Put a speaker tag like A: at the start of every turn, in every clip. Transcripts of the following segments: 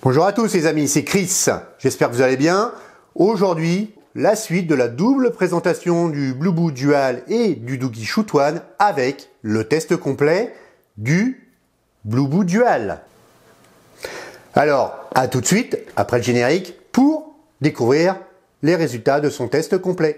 A: Bonjour à tous les amis, c'est Chris, j'espère que vous allez bien. Aujourd'hui, la suite de la double présentation du Blueboo Dual et du Doogee Shoot One avec le test complet du Blueboo Dual. Alors, à tout de suite, après le générique, pour découvrir les résultats de son test complet.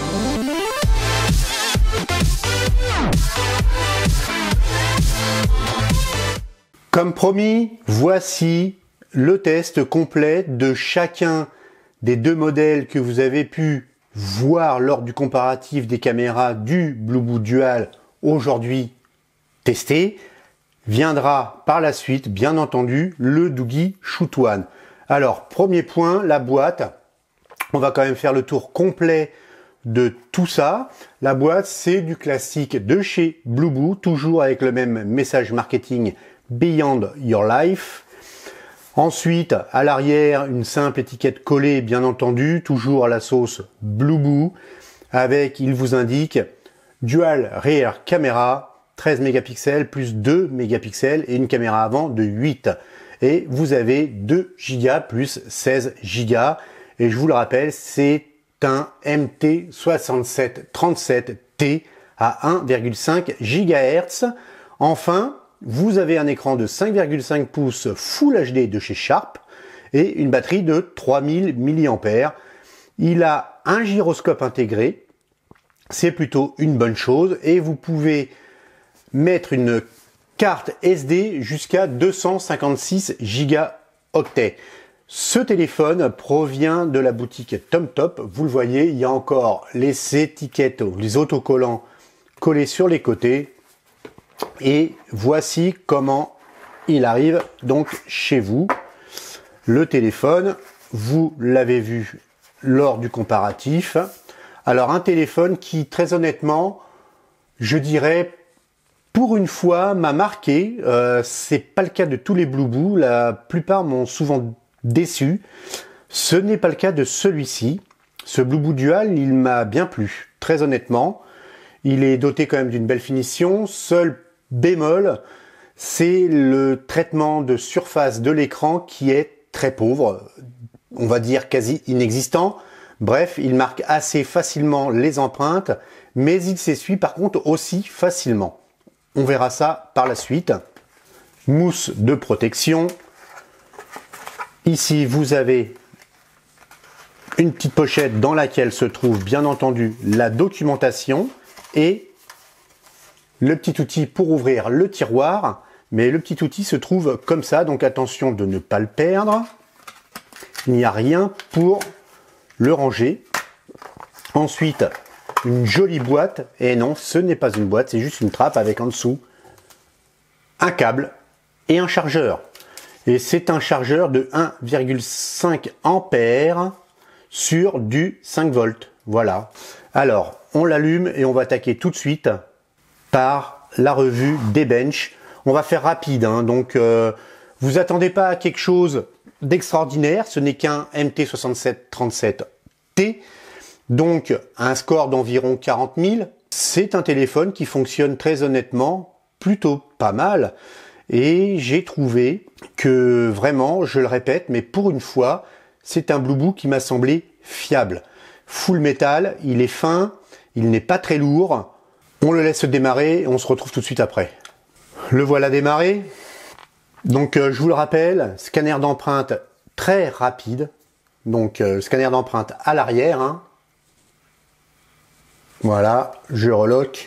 A: Comme promis, voici le test complet de chacun des deux modèles que vous avez pu voir lors du comparatif des caméras du Blueboo Dual aujourd'hui testé. Viendra par la suite, bien entendu, le Doogee Shoot One. Alors, premier point, la boîte. On va quand même faire le tour complet de tout ça. La boîte, c'est du classique de chez Blueboo, toujours avec le même message marketing Beyond Your Life. Ensuite, à l'arrière, une simple étiquette collée, bien entendu, toujours à la sauce Blueboo, avec, il vous indique, Dual Rear Camera, 13 mégapixels plus 2 mégapixels et une caméra avant de 8. Et vous avez 2 Go plus 16 Go. Et je vous le rappelle, c'est un MT6737T à 1,5 GHz. Enfin, vous avez un écran de 5,5 pouces Full HD de chez Sharp et une batterie de 3000 mAh. Il a un gyroscope intégré, c'est plutôt une bonne chose, et vous pouvez mettre une carte SD jusqu'à 256 gigaoctets. Ce téléphone provient de la boutique TomTop. Vous le voyez, il y a encore les étiquettes, les autocollants collés sur les côtés. Et voici comment il arrive donc chez vous. Le téléphone, vous l'avez vu lors du comparatif. Alors un téléphone qui, très honnêtement, je dirais, pour une fois, m'a marqué. C'est pas le cas de tous les Blueboo. La plupart m'ont souvent déçu. Ce n'est pas le cas de celui-ci. Ce Blueboo Dual, il m'a bien plu. Très honnêtement, il est doté quand même d'une belle finition. Seul bémol, c'est le traitement de surface de l'écran qui est très pauvre, on va dire quasi inexistant. Bref, il marque assez facilement les empreintes, mais il s'essuie par contre aussi facilement. On verra ça par la suite. Mousse de protection. Ici, vous avez une petite pochette dans laquelle se trouve bien entendu la documentation et le petit outil pour ouvrir le tiroir, mais le petit outil se trouve comme ça, donc attention de ne pas le perdre. Il n'y a rien pour le ranger. Ensuite, une jolie boîte, et non, ce n'est pas une boîte, c'est juste une trappe avec en dessous un câble et un chargeur. Et c'est un chargeur de 1,5 ampères sur du 5 volts. Voilà. Alors, on l'allume et on va attaquer tout de suite par la revue des benches. On va faire rapide, hein, donc vous attendez pas à quelque chose d'extraordinaire, ce n'est qu'un MT6737T, donc un score d'environ 40 000. C'est un téléphone qui fonctionne très honnêtement plutôt pas mal, et j'ai trouvé que vraiment, je le répète, mais pour une fois, c'est un Blueboo qui m'a semblé fiable. Full métal, il est fin, il n'est pas très lourd. On le laisse démarrer et on se retrouve tout de suite après. Le voilà démarré. Donc je vous le rappelle, scanner d'empreinte très rapide. Donc scanner d'empreinte à l'arrière. Hein. Voilà, je relock.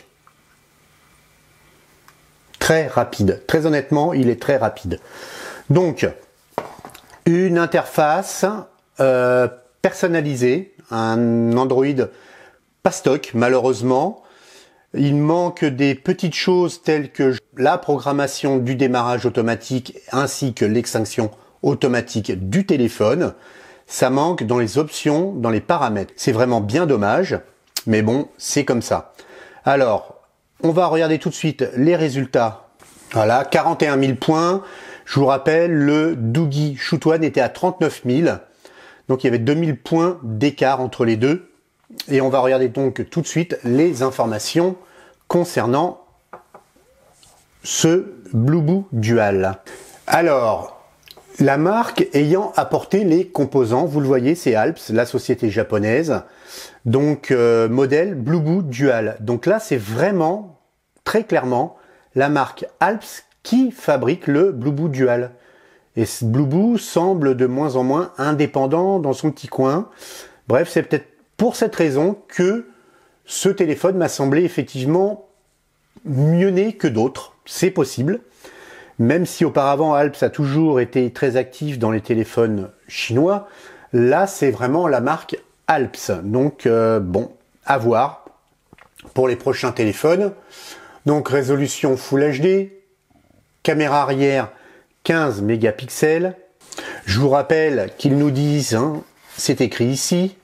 A: Très rapide. Très honnêtement, il est très rapide. Donc, une interface personnalisée. Un Android pas stock, malheureusement. Il manque des petites choses telles que la programmation du démarrage automatique ainsi que l'extinction automatique du téléphone. Ça manque dans les options, dans les paramètres. C'est vraiment bien dommage, mais bon, c'est comme ça. Alors, on va regarder tout de suite les résultats. Voilà, 41 000 points. Je vous rappelle, le Doogee Shoot One était à 39 000. Donc il y avait 2000 points d'écart entre les deux. Et on va regarder donc tout de suite les informations concernant ce Blueboo Dual. Alors, La marque ayant apporté les composants, vous le voyez, c'est Alps, la société japonaise. Donc modèle Blueboo Dual. Donc là, c'est vraiment très clairement la marque Alps qui fabrique le Blueboo Dual. Et Blueboo semble de moins en moins indépendant dans son petit coin. Bref, c'est peut-être pour cette raison que ce téléphone m'a semblé effectivement mieux né que d'autres. C'est possible. Même si auparavant Alps a toujours été très actif dans les téléphones chinois, là c'est vraiment la marque Alps. Donc bon, à voir pour les prochains téléphones. Donc résolution Full HD, caméra arrière 15 mégapixels. Je vous rappelle qu'ils nous disent, hein, c'est écrit ici,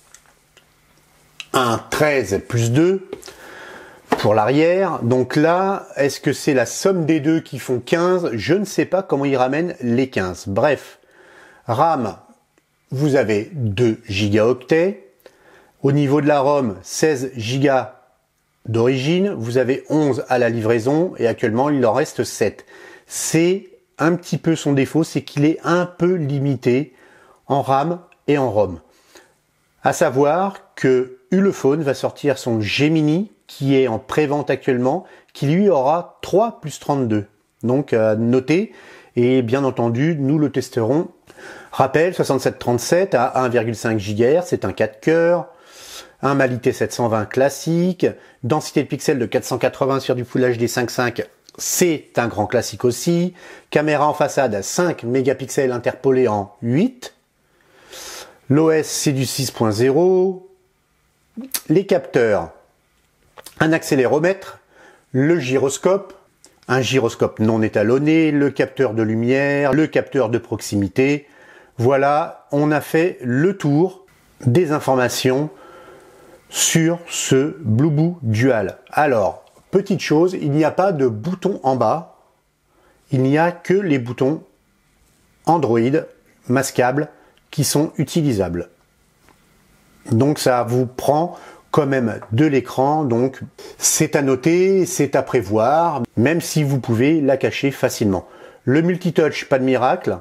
A: un 13+2 pour l'arrière. Donc là, est-ce que c'est la somme des deux qui font 15? Je ne sais pas comment ils ramènent les 15. Bref, RAM, vous avez 2 gigaoctets. Au niveau de la ROM, 16 Go d'origine. Vous avez 11 à la livraison et actuellement, il en reste 7. C'est un petit peu son défaut, c'est qu'il est un peu limité en RAM et en ROM. À savoir que Ulefone va sortir son Gemini, qui est en pré-vente actuellement, qui lui aura 3+32. Donc à noter, et bien entendu, nous le testerons. Rappel, 6737 à 1,5 GHz, c'est un 4 cœurs, un Mali T720 classique, densité de pixels de 480 sur du Full HD 5.5, c'est un grand classique aussi, caméra en façade à 5 mégapixels interpolé en 8, l'OS c'est du 6.0, les capteurs, un accéléromètre, le gyroscope, un gyroscope non étalonné, le capteur de lumière, le capteur de proximité. Voilà, on a fait le tour des informations sur ce Blueboo Dual. Alors, petite chose, il n'y a pas de bouton en bas, il n'y a que les boutons Android masquables qui sont utilisables. Donc ça vous prend quand même de l'écran, donc c'est à noter, c'est à prévoir, même si vous pouvez la cacher facilement. Le multitouch, pas de miracle.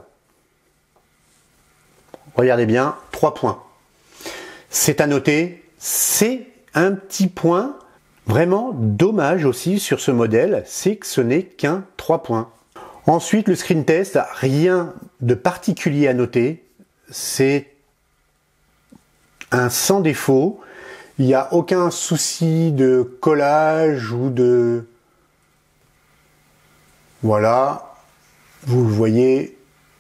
A: Regardez bien, 3 points. C'est à noter, c'est un petit point vraiment dommage aussi sur ce modèle, c'est que ce n'est qu'un 3 points. Ensuite, le screen test, rien de particulier à noter, c'est un sans défaut. Il n'y a aucun souci de collage ou de... Voilà, vous le voyez,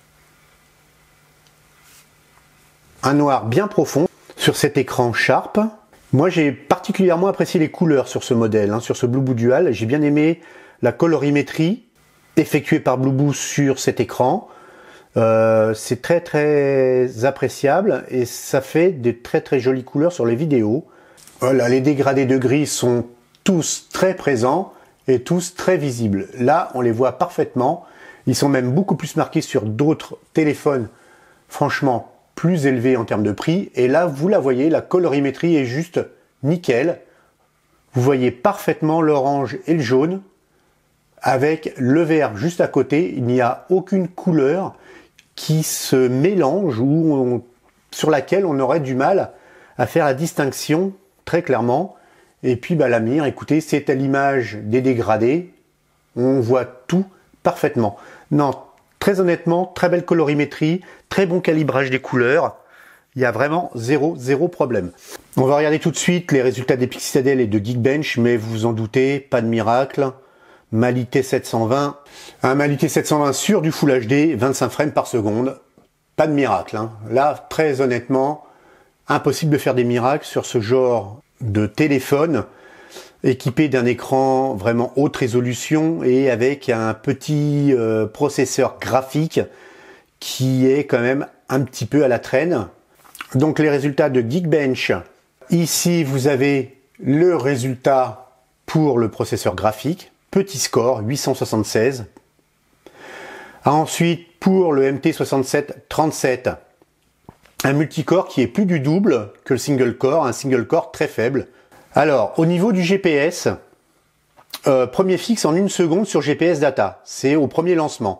A: un noir bien profond sur cet écran Sharp. Moi j'ai particulièrement apprécié les couleurs sur ce modèle, hein, sur ce Blueboo Dual. J'ai bien aimé la colorimétrie effectuée par Blueboo sur cet écran. C'est très très appréciable et ça fait de très très jolies couleurs sur les vidéos. Voilà, les dégradés de gris sont tous très présents et tous très visibles. Là, on les voit parfaitement. Ils sont même beaucoup plus marqués sur d'autres téléphones, franchement, plus élevés en termes de prix. Et là, vous la voyez, la colorimétrie est juste nickel. Vous voyez parfaitement l'orange et le jaune. Avec le vert juste à côté, il n'y a aucune couleur qui se mélange ou sur laquelle on aurait du mal à faire la distinction très clairement. Et puis la mire, écoutez, c'est à l'image des dégradés, on voit tout parfaitement. Non, très honnêtement, très belle colorimétrie, très bon calibrage des couleurs, il y a vraiment zéro problème. On va regarder tout de suite les résultats des Pixadel et de Geekbench, mais vous vous en doutez, pas de miracle. Mali T720, un Mali T720 sur du Full HD, 25 frames par seconde, pas de miracle. Hein. Là, très honnêtement, impossible de faire des miracles sur ce genre de téléphone équipé d'un écran vraiment haute résolution et avec un petit processeur graphique qui est quand même un petit peu à la traîne. Donc les résultats de Geekbench. Ici, vous avez le résultat pour le processeur graphique. Petit score, 876. Ensuite, pour le MT6737, un multicore qui est plus du double que le single core, un single core très faible. Alors, au niveau du GPS, premier fixe en 1 seconde sur GPS Data, c'est au premier lancement.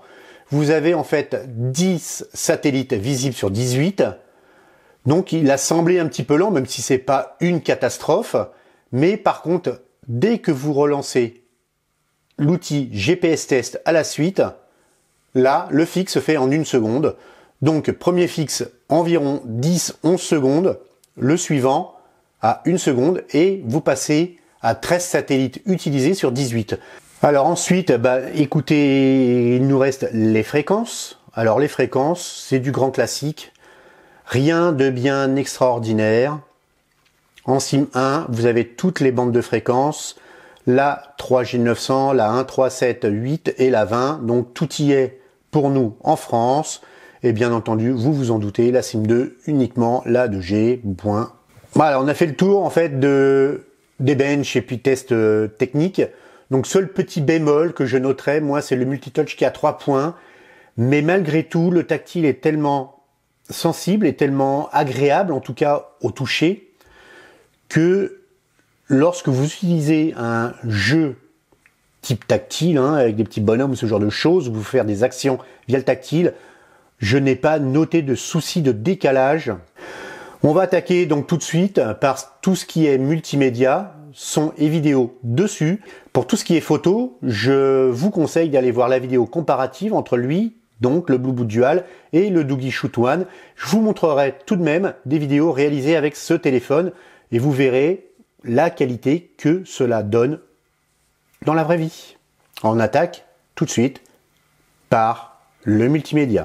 A: vous avez en fait 10 satellites visibles sur 18. Donc il a semblé un petit peu lent, même si c'est pas une catastrophe. Mais par contre, dès que vous relancez l'outil GPS test à la suite, là, le fixe se fait en 1 seconde. Donc premier fixe environ 10-11 secondes, le suivant à 1 seconde et vous passez à 13 satellites utilisés sur 18. Alors ensuite, écoutez, il nous reste les fréquences. Alors les fréquences, c'est du grand classique. Rien de bien extraordinaire. En SIM 1, vous avez toutes les bandes de fréquences. La 3G900, la 1.3.7.8 et la 20. Donc tout y est pour nous en France. Et bien entendu, vous vous en doutez, la SIM 2 uniquement la 2G. Point. Voilà, on a fait le tour en fait des benches et puis tests techniques. Donc seul petit bémol que je noterais, moi, c'est le multitouch qui a 3 points. Mais malgré tout, le tactile est tellement sensible et tellement agréable, en tout cas au toucher, que lorsque vous utilisez un jeu type tactile, avec des petits bonhommes ou ce genre de choses, où vous faire des actions via le tactile, je n'ai pas noté de souci de décalage. On va attaquer donc tout de suite par tout ce qui est multimédia, son et vidéo dessus. Pour tout ce qui est photo, je vous conseille d'aller voir la vidéo comparative entre lui, donc le Blueboot Dual, et le Doogee Shoot One. Je vous montrerai tout de même des vidéos réalisées avec ce téléphone et vous verrez la qualité que cela donne dans la vraie vie. On attaque tout de suite par le multimédia.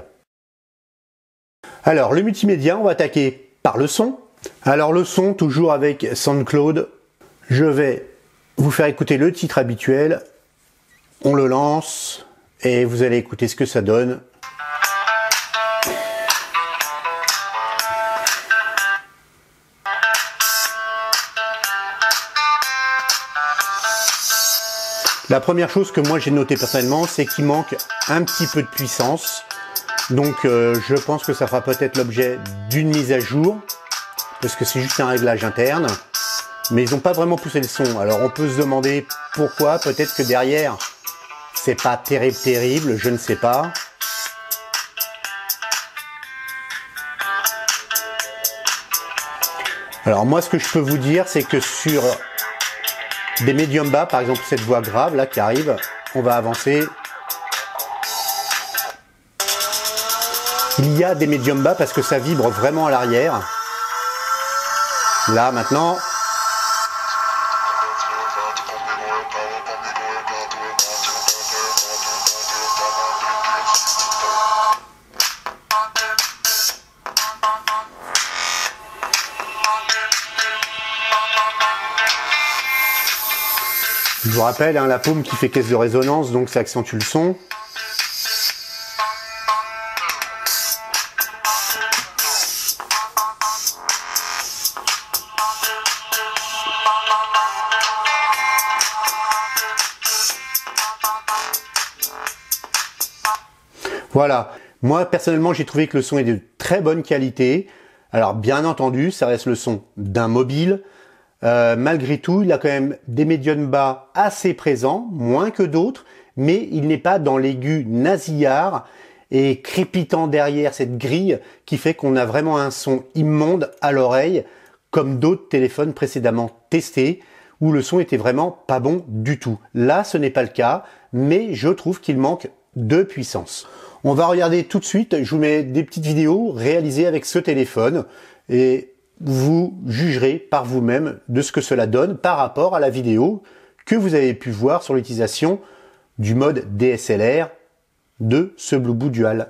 A: Alors le multimédia, on va attaquer par le son. Alors le son, toujours avec SoundCloud. Je vais vous faire écouter le titre habituel. On le lance et vous allez écouter ce que ça donne. La première chose que moi j'ai noté personnellement, c'est qu'il manque un petit peu de puissance. Donc je pense que ça fera peut-être l'objet d'une mise à jour, parce que c'est juste un réglage interne. Mais ils n'ont pas vraiment poussé le son. Alors on peut se demander pourquoi. Peut-être que derrière, c'est pas terrible, je ne sais pas. Alors moi, ce que je peux vous dire, c'est que sur des médiums bas, par exemple cette voix grave là qui arrive, on va avancer. Il y a des médiums bas parce que ça vibre vraiment à l'arrière. Là maintenant. Je vous rappelle, la paume qui fait caisse de résonance, donc ça accentue le son. Voilà, moi personnellement j'ai trouvé que le son est de très bonne qualité. Alors bien entendu, ça reste le son d'un mobile. Malgré tout, il a quand même des médiums bas assez présents, moins que d'autres, mais il n'est pas dans l'aigu nasillard et crépitant derrière cette grille qui fait qu'on a vraiment un son immonde à l'oreille, comme d'autres téléphones précédemment testés, où le son était vraiment pas bon du tout. Là, ce n'est pas le cas, mais je trouve qu'il manque de puissance. On va regarder tout de suite, je vous mets des petites vidéos réalisées avec ce téléphone, et vous jugerez par vous-même de ce que cela donne par rapport à la vidéo que vous avez pu voir sur l'utilisation du mode DSLR de ce Blueboot Dual.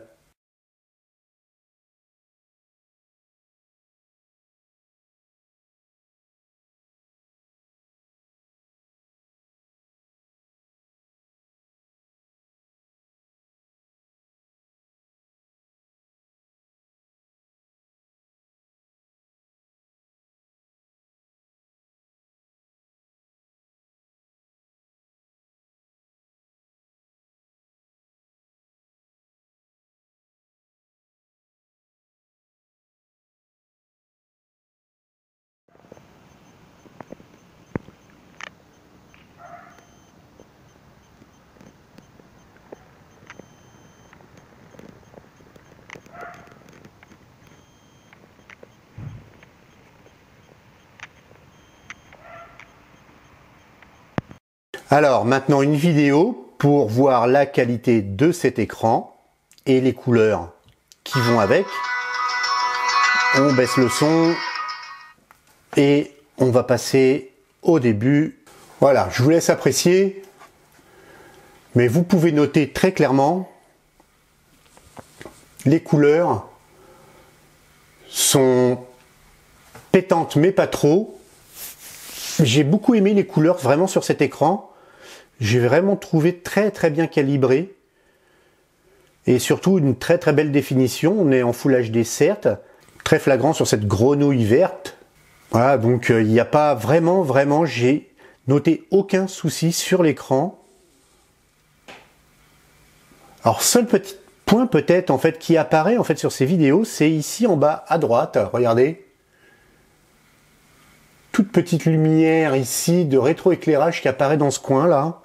A: Alors maintenant une vidéo pour voir la qualité de cet écran et les couleurs qui vont avec. On baisse le son et on va passer au début. Voilà, je vous laisse apprécier, mais vous pouvez noter très clairement les couleurs sont pétantes mais pas trop. J'ai beaucoup aimé les couleurs vraiment sur cet écran. J'ai vraiment trouvé très bien calibré et surtout une très belle définition. On est en Full HD certes, très flagrant sur cette grenouille verte. Voilà, donc il n'y a pas vraiment, j'ai noté aucun souci sur l'écran. Alors seul petit point peut-être en fait qui apparaît en fait sur ces vidéos, c'est ici en bas à droite, regardez. Toute petite lumière ici de rétroéclairage qui apparaît dans ce coin là.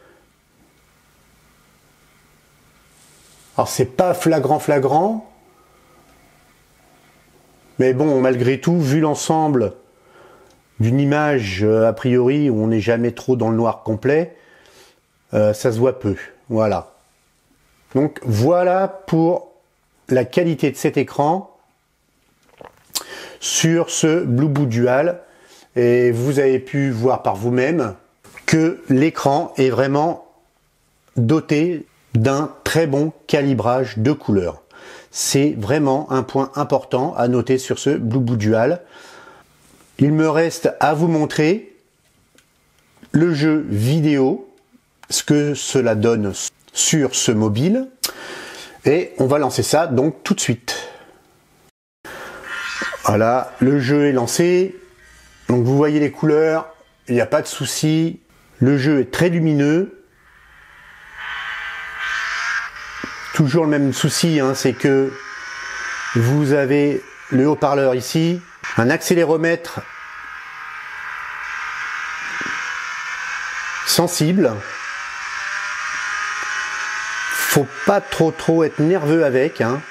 A: Alors c'est pas flagrant, mais bon malgré tout, vu l'ensemble d'une image a priori où on n'est jamais trop dans le noir complet, ça se voit peu. Voilà. Donc voilà pour la qualité de cet écran sur ce Blueboot Dual. Et vous avez pu voir par vous-même que l'écran est vraiment doté d'un très bon calibrage de couleurs. C'est vraiment un point important à noter sur ce Blueboot Dual. Il me reste à vous montrer le jeu vidéo, ce que cela donne sur ce mobile. Et on va lancer ça donc tout de suite. Voilà, le jeu est lancé. Donc vous voyez les couleurs, il n'y a pas de souci. Le jeu est très lumineux. Toujours le même souci, hein, c'est que vous avez le haut-parleur ici, un accéléromètre sensible. Faut pas trop être nerveux avec, hein.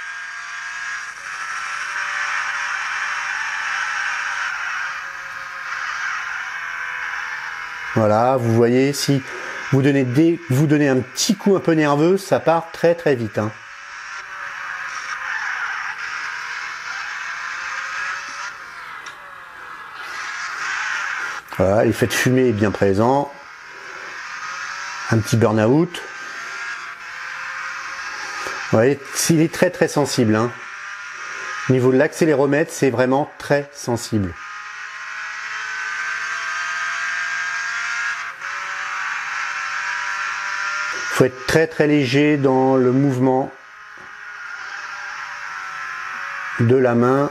A: Voilà, vous voyez, si vous donnez un petit coup un peu nerveux, ça part très vite, hein. Voilà, l'effet de fumée est bien présent. Un petit burn-out. Vous voyez, il est très sensible, hein. Au niveau de l'accéléromètre, c'est vraiment très sensible. Il faut être très léger dans le mouvement de la main.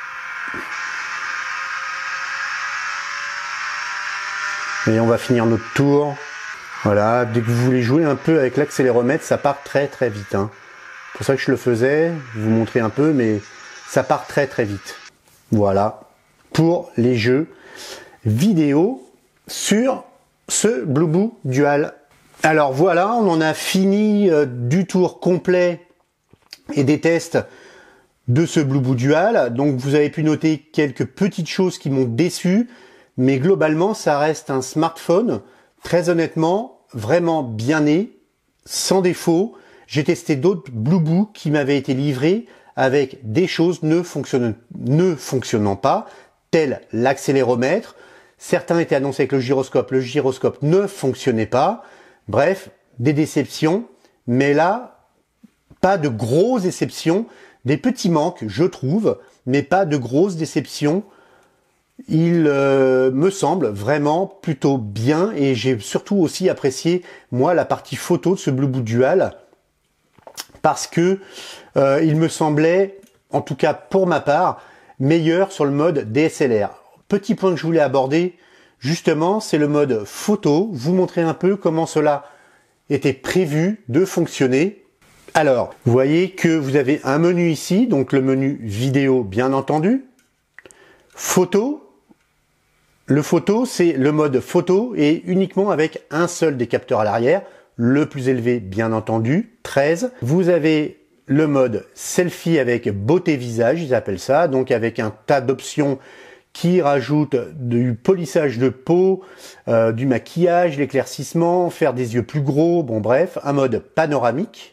A: Et on va finir notre tour. Voilà, dès que vous voulez jouer un peu avec l'accéléromètre, ça part très vite, hein. C'est pour ça que je le faisais, vous montrer un peu, mais ça part très vite. Voilà, pour les jeux vidéo sur ce Blueboot Dual. Alors voilà, on en a fini du tour complet et des tests de ce Blueboot Dual. Donc vous avez pu noter quelques petites choses qui m'ont déçu, mais globalement ça reste un smartphone, très honnêtement, vraiment bien né, sans défaut. J'ai testé d'autres Blueboot qui m'avaient été livrés avec des choses ne fonctionnant pas, tel l'accéléromètre. Certains étaient annoncés avec le gyroscope ne fonctionnait pas. Bref, des déceptions, mais là, pas de grosses déceptions, des petits manques, je trouve, mais pas de grosses déceptions. Il me semble vraiment plutôt bien et j'ai surtout aussi apprécié, moi, la partie photo de ce Blueboot Dual parce que il me semblait, en tout cas pour ma part, meilleur sur le mode DSLR. Petit point que je voulais aborder, justement, c'est le mode photo. Vous montrer un peu comment cela était prévu de fonctionner. Alors, vous voyez que vous avez un menu ici, donc le menu vidéo bien entendu. Photo. Le photo, c'est le mode photo et uniquement avec un seul des capteurs à l'arrière, le plus élevé bien entendu, 13. Vous avez le mode selfie avec beauté visage, ils appellent ça, donc avec un tas d'options qui rajoute du polissage de peau, du maquillage, l'éclaircissement, faire des yeux plus gros, bon bref, un mode panoramique.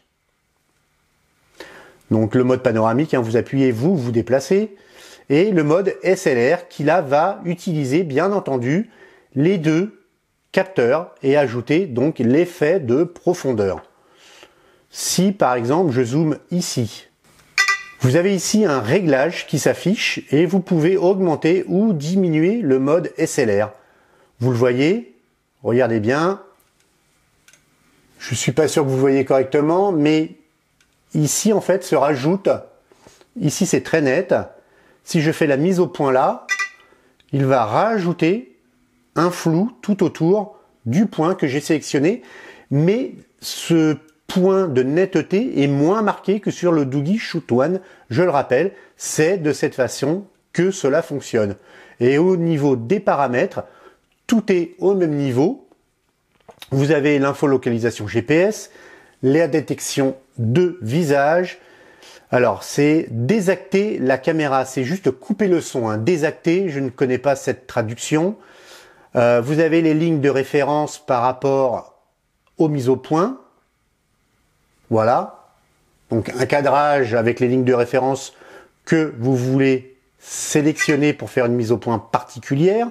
A: Donc le mode panoramique, hein, vous appuyez, vous déplacez. Et le mode SLR qui là va utiliser bien entendu les deux capteurs et ajouter donc l'effet de profondeur. Si par exemple je zoome ici, vous avez ici un réglage qui s'affiche et vous pouvez augmenter ou diminuer le mode SLR. Vous le voyez, regardez bien. Je suis pas sûr que vous voyez correctement, mais ici en fait se rajoute, ici c'est très net. Si je fais la mise au point là, il va rajouter un flou tout autour du point que j'ai sélectionné, mais ce point de netteté est moins marqué que sur le Doogee Shoot One. Je le rappelle, c'est de cette façon que cela fonctionne. Et au niveau des paramètres, tout est au même niveau. Vous avez l'infolocalisation GPS, la détection de visage. Alors, c'est désacter la caméra, c'est juste couper le son. Hein. Désacter, je ne connais pas cette traduction. Vous avez les lignes de référence par rapport aux mises au point. Voilà, donc un cadrage avec les lignes de référence que vous voulez sélectionner pour faire une mise au point particulière.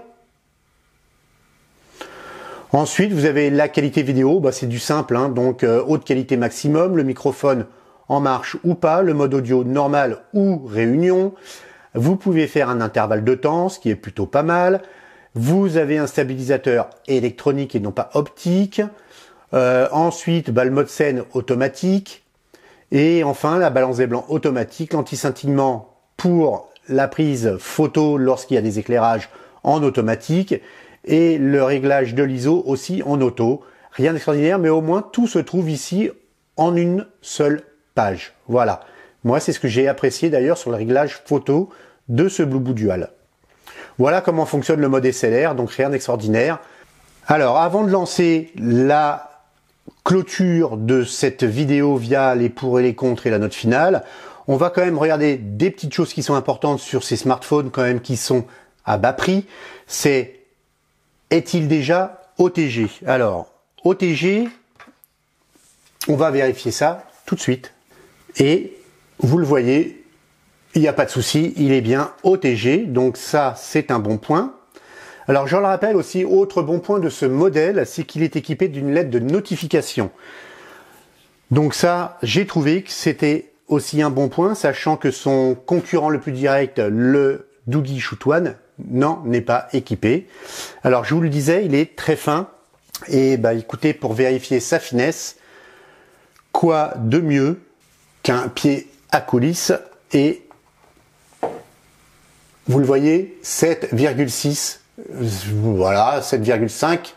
A: Ensuite, vous avez la qualité vidéo, c'est du simple, hein, donc haute qualité maximum, le microphone en marche ou pas, le mode audio normal ou réunion. Vous pouvez faire un intervalle de temps, ce qui est plutôt pas mal. Vous avez un stabilisateur électronique et non pas optique. Ensuite, le mode scène automatique. Et enfin, la balance des blancs automatique, l'anti-scintillement pour la prise photo lorsqu'il y a des éclairages en automatique. Et le réglage de l'ISO aussi en auto. Rien d'extraordinaire, mais au moins tout se trouve ici en une seule page. Voilà. Moi, c'est ce que j'ai apprécié d'ailleurs sur le réglage photo de ce Blueboo Dual. Voilà comment fonctionne le mode SLR, donc rien d'extraordinaire. Alors, avant de lancer la clôture de cette vidéo via les pour et les contre et la note finale, on va quand même regarder des petites choses qui sont importantes sur ces smartphones quand même qui sont à bas prix. C'est, est-il déjà OTG? Alors, OTG, on va vérifier ça tout de suite. Et vous le voyez, il n'y a pas de souci, il est bien OTG, donc ça c'est un bon point. Alors je le rappelle aussi, autre bon point de ce modèle, c'est qu'il est équipé d'une lettre de notification. Donc ça, j'ai trouvé que c'était aussi un bon point, sachant que son concurrent le plus direct, le Doogee Shoot One, n'est pas équipé. Alors je vous le disais, il est très fin. Et écoutez, pour vérifier sa finesse, quoi de mieux qu'un pied à coulisse, et vous le voyez, 7,6, voilà, 7,5,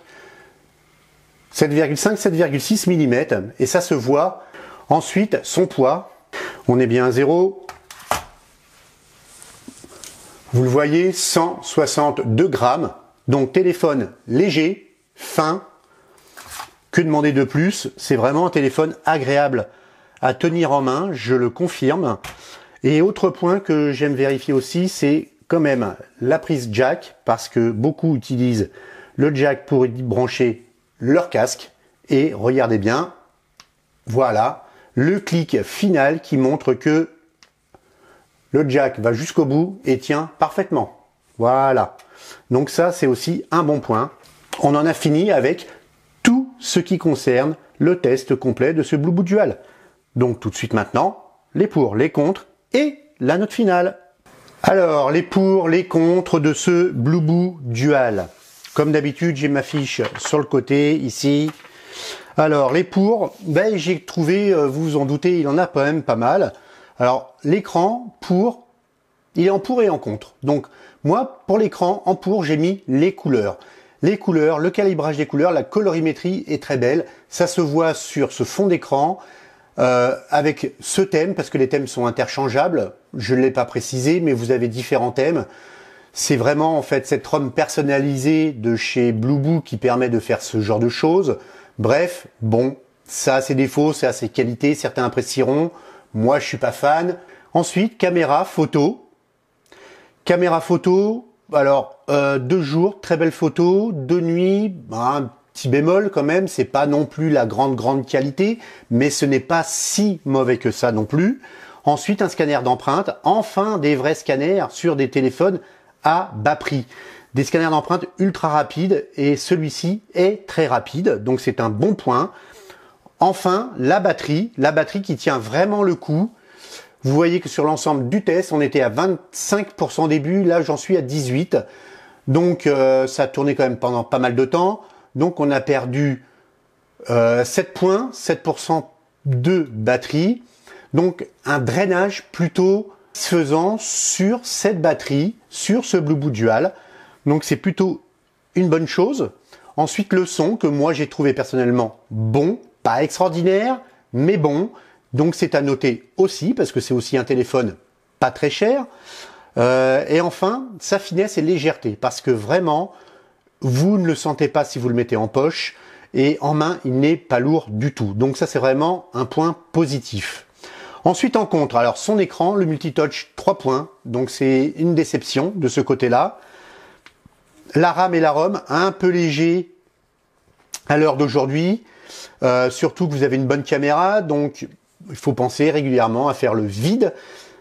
A: 7,6 mm, et ça se voit. Ensuite, son poids, on est bien à 0. Vous le voyez, 162 grammes. Donc téléphone léger, fin. Que demander de plus? C'est vraiment un téléphone agréable à tenir en main, je le confirme. Et autre point que j'aime vérifier aussi, c'est quand même la prise jack, parce que beaucoup utilisent le jack pour y brancher leur casque. Et regardez bien, voilà, le clic final qui montre que le jack va jusqu'au bout et tient parfaitement. Voilà. Donc ça, c'est aussi un bon point. On en a fini avec tout ce qui concerne le test complet de ce Blueboo Dual. Donc tout de suite maintenant, les pour, les contre et la note finale. Alors, les pour, les contre de ce Blueboo Dual. Comme d'habitude, j'ai ma fiche sur le côté, ici. Alors, les pour, j'ai trouvé, vous vous en doutez, il en a quand même pas mal. Alors, l'écran, pour, il est en pour et en contre. Donc, moi, pour l'écran, en pour, j'ai mis les couleurs. Les couleurs, le calibrage des couleurs, la colorimétrie est très belle. Ça se voit sur ce fond d'écran avec ce thème, parce que les thèmes sont interchangeables. Je ne l'ai pas précisé, mais vous avez différents thèmes. C'est vraiment en fait cette ROM personnalisée de chez Blueboo qui permet de faire ce genre de choses. Bref, bon, ça a ses défauts, ça a ses qualités, certains apprécieront. Moi, je suis pas fan. Ensuite, caméra photo. Caméra photo, Alors, de jour, très belle photo. De nuit, un petit bémol quand même. C'est pas non plus la grande qualité, mais ce n'est pas si mauvais que ça non plus. Ensuite, un scanner d'empreintes. Enfin, des vrais scanners sur des téléphones à bas prix. Des scanners d'empreintes ultra rapides et celui-ci est très rapide. Donc, c'est un bon point. Enfin, la batterie qui tient vraiment le coup. Vous voyez que sur l'ensemble du test, on était à 25% au début, là j'en suis à 18%. Donc ça a tourné quand même pendant pas mal de temps. Donc on a perdu 7 points, 7% de batterie. Donc un drainage plutôt satisfaisant sur cette batterie, sur ce Blueboot Dual. Donc c'est plutôt une bonne chose. Ensuite le son que moi j'ai trouvé personnellement bon, pas extraordinaire, mais bon. Donc c'est à noter aussi, parce que c'est aussi un téléphone pas très cher. Et enfin, sa finesse et légèreté, parce que vraiment, vous ne le sentez pas si vous le mettez en poche, et en main, il n'est pas lourd du tout. Donc ça, c'est vraiment un point positif. Ensuite, en contre, alors son écran, le multitouch 3 points, donc c'est une déception de ce côté-là. La RAM et la ROM, un peu léger à l'heure d'aujourd'hui, surtout que vous avez une bonne caméra, donc il faut penser régulièrement à faire le vide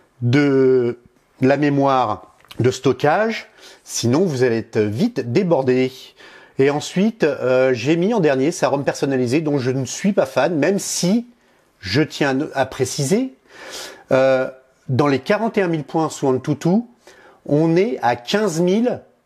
A: de la mémoire de stockage, sinon vous allez être vite débordé. Et ensuite, j'ai mis en dernier sa ROM personnalisée dont je ne suis pas fan, même si je tiens à préciser, dans les 41 000 points sous AnTuTu, on est à 15 000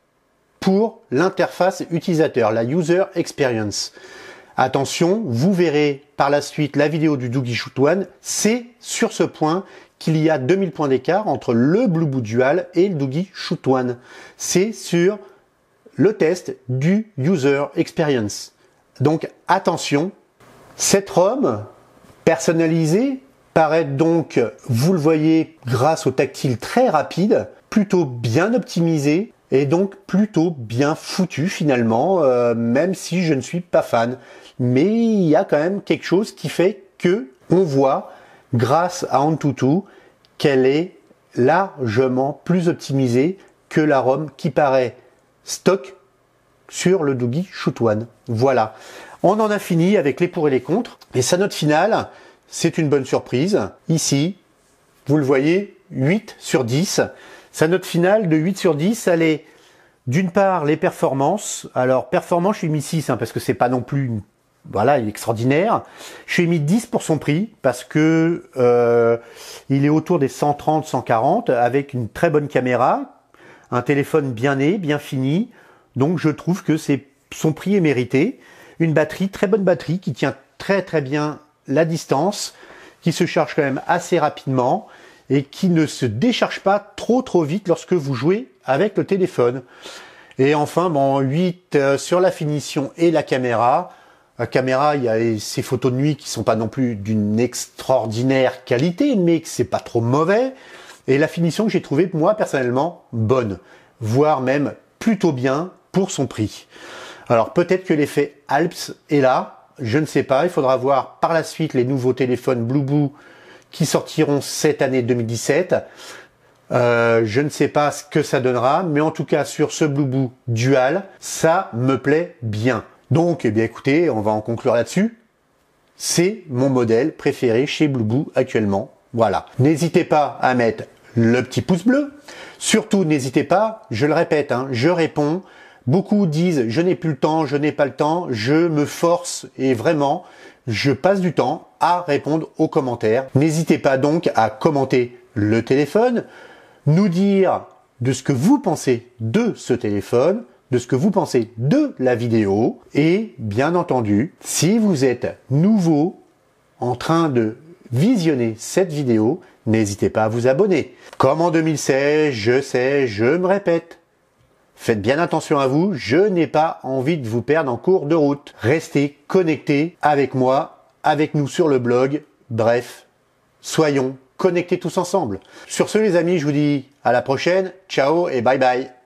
A: pour l'interface utilisateur, la User Experience. Attention, vous verrez par la suite la vidéo du Doogee Shoot One, c'est sur ce point qu'il y a 2000 points d'écart entre le Blueboot Dual et le Doogee Shoot One. C'est sur le test du User Experience. Donc attention, cette ROM personnalisée paraît donc, vous le voyez, grâce au tactile très rapide, plutôt bien optimisée et donc plutôt bien foutu finalement, même si je ne suis pas fan. Mais il y a quand même quelque chose qui fait que on voit, grâce à AnTuTu, qu'elle est largement plus optimisée que la ROM qui paraît stock sur le Doogee Shoot One. Voilà. On en a fini avec les pour et les contre. Et sa note finale, c'est une bonne surprise. Ici, vous le voyez, 8 sur 10. Sa note finale de 8 sur 10, elle est d'une part les performances. Alors performance, je suis mis 6 parce que c'est pas non plus voilà, il est extraordinaire. Je lui ai mis 10 pour son prix parce que il est autour des 130, 140 avec une très bonne caméra, un téléphone bien né, bien fini. Donc je trouve que son prix est mérité. Une batterie, très bonne batterie qui tient très bien la distance, qui se charge quand même assez rapidement et qui ne se décharge pas trop vite lorsque vous jouez avec le téléphone. Et enfin, bon, 8 sur la finition et la caméra. La caméra, il y a ces photos de nuit qui sont pas non plus d'une extraordinaire qualité, mais que c'est pas trop mauvais. Et la finition que j'ai trouvée, moi, personnellement, bonne. Voire même plutôt bien pour son prix. Alors, peut-être que l'effet Alps est là. Je ne sais pas. Il faudra voir par la suite les nouveaux téléphones Blueboot qui sortiront cette année 2017. Je ne sais pas ce que ça donnera, mais en tout cas, sur ce Blueboot Dual, ça me plaît bien. Donc, eh bien, écoutez, on va en conclure là-dessus. C'est mon modèle préféré chez Blueboot actuellement. Voilà. N'hésitez pas à mettre le petit pouce bleu. Surtout, n'hésitez pas, je le répète, je réponds. Beaucoup disent, je n'ai plus le temps, je n'ai pas le temps. Je me force et vraiment, je passe du temps à répondre aux commentaires. N'hésitez pas donc à commenter le téléphone, nous dire de ce que vous pensez de ce téléphone, de ce que vous pensez de la vidéo et bien entendu, si vous êtes nouveau en train de visionner cette vidéo, n'hésitez pas à vous abonner. Comme en 2016, je sais, je me répète, faites bien attention à vous, je n'ai pas envie de vous perdre en cours de route. Restez connectés avec moi, avec nous sur le blog, bref, soyons connectés tous ensemble. Sur ce les amis, je vous dis à la prochaine, ciao et bye bye.